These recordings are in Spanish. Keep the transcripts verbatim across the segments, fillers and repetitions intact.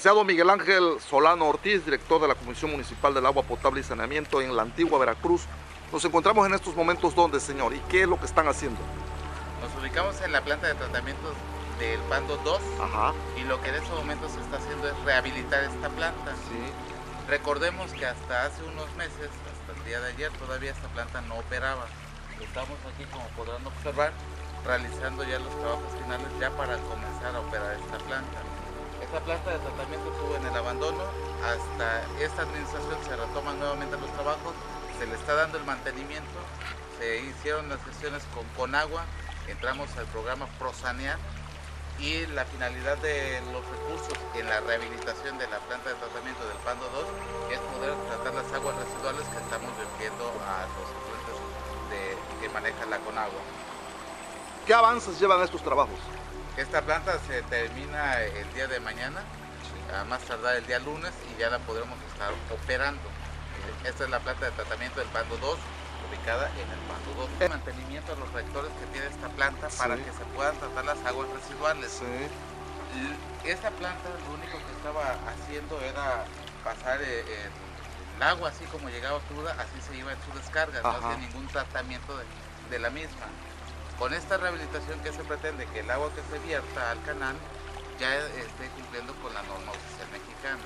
Licenciado Miguel Ángel Solano Ortiz, director de la Comisión Municipal del Agua Potable y Saneamiento en la antigua Veracruz. Nos encontramos en estos momentos, ¿dónde, señor? ¿Y qué es lo que están haciendo? Nos ubicamos en la planta de tratamiento del Pando dos. Ajá. Y lo que en estos momentos se está haciendo es rehabilitar esta planta. Sí. Recordemos que hasta hace unos meses, hasta el día de ayer, todavía esta planta no operaba. Estamos aquí, como podrán observar, realizando ya los trabajos finales ya para comenzar a operar esta planta. Esta planta de tratamiento estuvo en el abandono, hasta esta administración se retoman nuevamente los trabajos, se le está dando el mantenimiento, se hicieron las gestiones con Conagua, entramos al programa Prosanear y la finalidad de los recursos en la rehabilitación de la planta de tratamiento del Pando dos es poder tratar las aguas residuales que estamos vertiendo a los efluentes de, que maneja la Conagua. ¿Qué avances llevan estos trabajos? Esta planta se termina el día de mañana, a más tardar el día lunes, y ya la podremos estar operando. Esta es la planta de tratamiento del Pando dos, ubicada en el Pando dos. El mantenimiento de los reactores que tiene esta planta, sí, para que se puedan tratar las aguas residuales. Sí. Esta planta lo único que estaba haciendo era pasar el, el agua así como llegaba cruda, así se iba en su descarga, Ajá. no hacía ningún tratamiento de, de la misma. Con esta rehabilitación que se pretende que el agua que se vierta al canal ya esté cumpliendo con la norma oficial mexicana.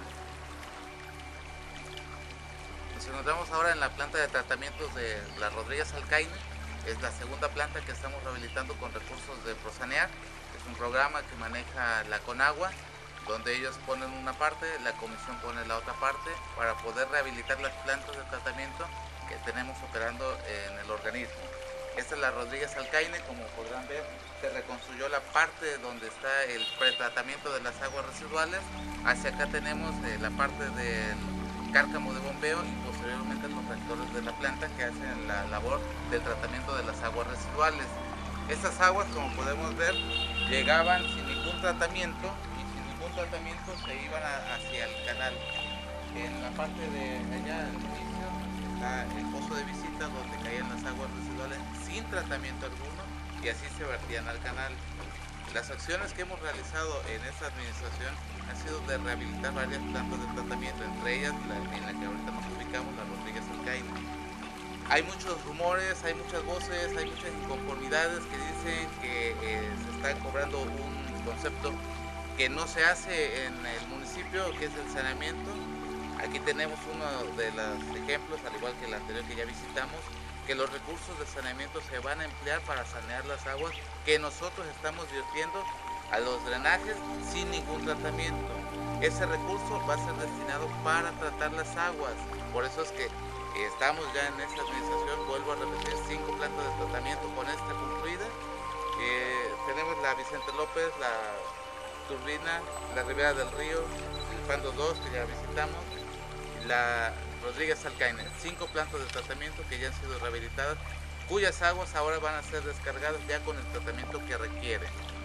Nos encontramos ahora en la planta de tratamientos de la Rodríguez Alcaine. Es la segunda planta que estamos rehabilitando con recursos de Prosanear. Es un programa que maneja la Conagua, donde ellos ponen una parte, la comisión pone la otra parte, para poder rehabilitar las plantas de tratamiento que tenemos operando en el organismo. Esta es la Rodríguez Alcaine, como podrán ver, se reconstruyó la parte donde está el pretratamiento de las aguas residuales. Hacia acá tenemos eh, la parte del cárcamo de bombeo y posteriormente los reactores de la planta que hacen la labor del tratamiento de las aguas residuales. Estas aguas, como podemos ver, llegaban sin ningún tratamiento y sin ningún tratamiento se iban a, hacia el canal. En la parte de allá, al inicio, está el pozo de visita donde caían las aguas residuales sin tratamiento alguno y así se vertían al canal. Las acciones que hemos realizado en esta administración han sido de rehabilitar varias plantas de tratamiento, entre ellas la, en la que ahorita nos ubicamos, la Rodríguez Alcaine. Hay muchos rumores, hay muchas voces, hay muchas inconformidades que dicen que eh, se está cobrando un concepto que no se hace en el municipio, que es el saneamiento. Aquí tenemos uno de los ejemplos, al igual que el anterior que ya visitamos, que los recursos de saneamiento se van a emplear para sanear las aguas que nosotros estamos vertiendo a los drenajes sin ningún tratamiento. Ese recurso va a ser destinado para tratar las aguas. Por eso es que estamos ya en esta administración, vuelvo a repetir, cinco plantas de tratamiento con esta concluida. Eh, tenemos la Vicente López, la Turbina, la Ribera del Río, el Pando dos que ya visitamos, la Rodríguez Alcaine, cinco plantas de tratamiento que ya han sido rehabilitadas, cuyas aguas ahora van a ser descargadas ya con el tratamiento que requiere.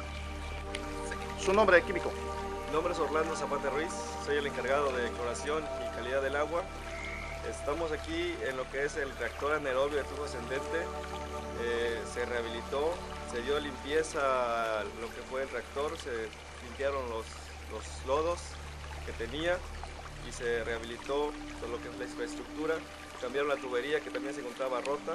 ¿Su nombre químico? Mi nombre es Orlando Zapata Ruiz, soy el encargado de cloración y calidad del agua. Estamos aquí en lo que es el reactor anaerobio de flujo ascendente. Eh, se rehabilitó, se dio limpieza a lo que fue el reactor, se limpiaron los, los lodos que tenía y se rehabilitó todo lo que es la infraestructura, cambiaron la tubería que también se encontraba rota.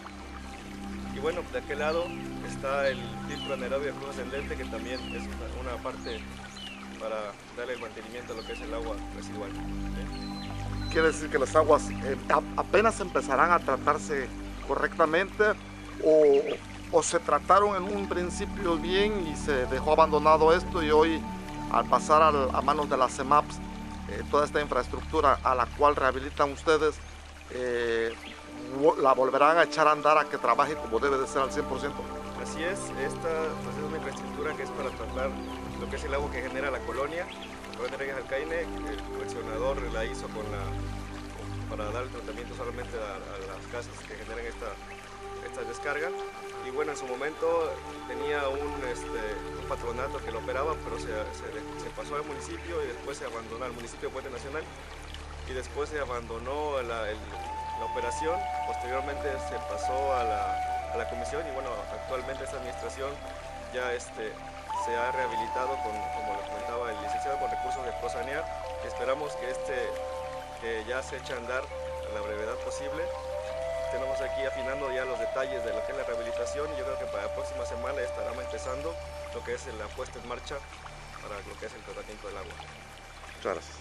Y bueno, de aquel lado está el filtro anaerobio de flujo ascendente, que también es una, una parte para darle el mantenimiento a lo que es el agua residual. ¿Sí? Quiere decir que las aguas eh, apenas empezarán a tratarse correctamente o, o se trataron en un principio bien y se dejó abandonado esto y hoy al pasar al, a manos de las CEMAPS eh, toda esta infraestructura a la cual rehabilitan ustedes eh, la volverán a echar a andar a que trabaje como debe de ser al cien por ciento. Así es, esta pues, es una infraestructura que es para tratar lo que es el agua que genera la colonia. La Rodríguez Alcaine, el coleccionador la hizo con la, para dar el tratamiento solamente a, a las casas que generan esta, esta descarga. Y bueno, en su momento tenía un, este, un patronato que lo operaba, pero se, se, se pasó al municipio y después se abandonó al municipio de Puente Nacional y después se abandonó la, el, la operación. Posteriormente se pasó a la, a la comisión y bueno, actualmente esta administración ya este, se ha rehabilitado con, como lo comentaba el licenciado financiado con recursos de Prosanear, que esperamos que este que ya se echa a andar a la brevedad posible. Tenemos aquí afinando ya los detalles de lo que es la rehabilitación y yo creo que para la próxima semana ya estaremos empezando lo que es la puesta en marcha para lo que es el tratamiento del agua. Muchas gracias.